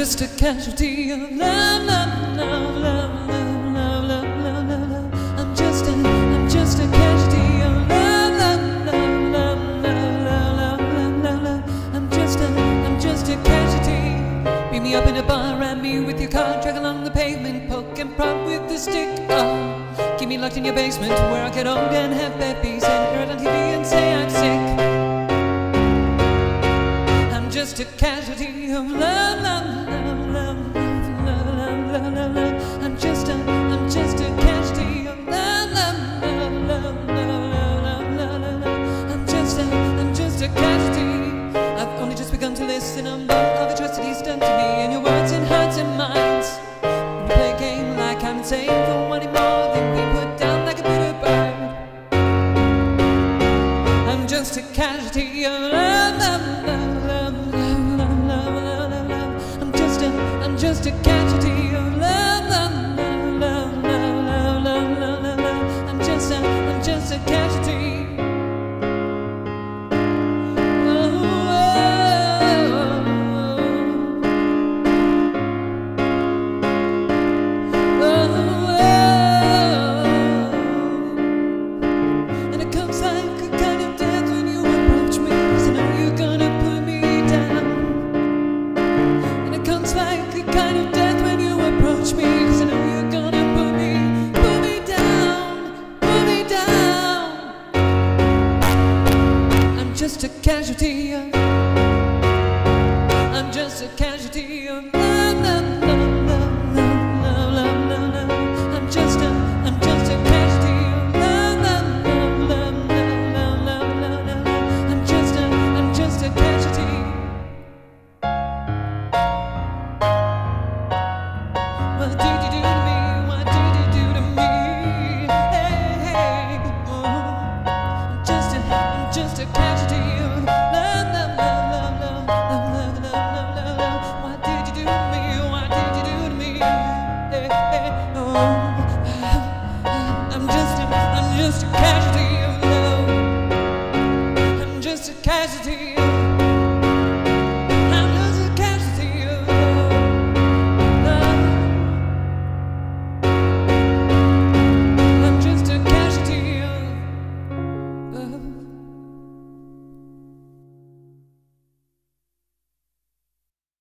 just a casualty of love, love, love, love, love, love, love, love, love. I'm just a casualty of love, love, love, love, love, love, love, love, love. I'm just a casualty. Beat me up in a bar, ram me with your car, drag along the pavement, poke and prod with the stick. Oh, keep me locked in your basement where I get old and have babies and hear it on TV and say I'm sick. I'm just a casualty of love, love, love, love, love, love, love, love, love. I'm just a casualty of love, love, love, love, love, love, love, love, love. I'm just a casualty. I've only just begun to listen. I'm not all the atrocities done to me in your words and hearts and minds. You play a game like I'm insane for wanting more than we put down like a bitter bird. I'm just a casualty of love, love, love, love, love, love, love, love, love, love. I'm just a casualty of love, love, love, love, love, love, love, love, love. I'm just a casualty. Just a casualty of, I'm just a casualty of love, love.